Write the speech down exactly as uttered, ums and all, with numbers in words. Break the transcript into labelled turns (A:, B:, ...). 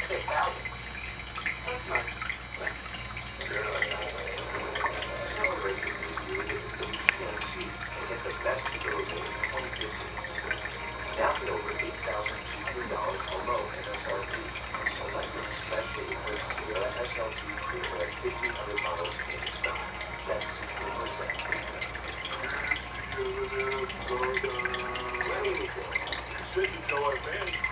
A: say thousands.
B: That's nice.
C: Celebrate the new year with the new G M C and get the best available in twenty fifteen. Now get over eight thousand two hundred dollars below M S R P on selected specially equipped Sierra S L T Premier fifteen hundred models in stock. That's sixteen percent.
B: Ready to go. You said you know our man.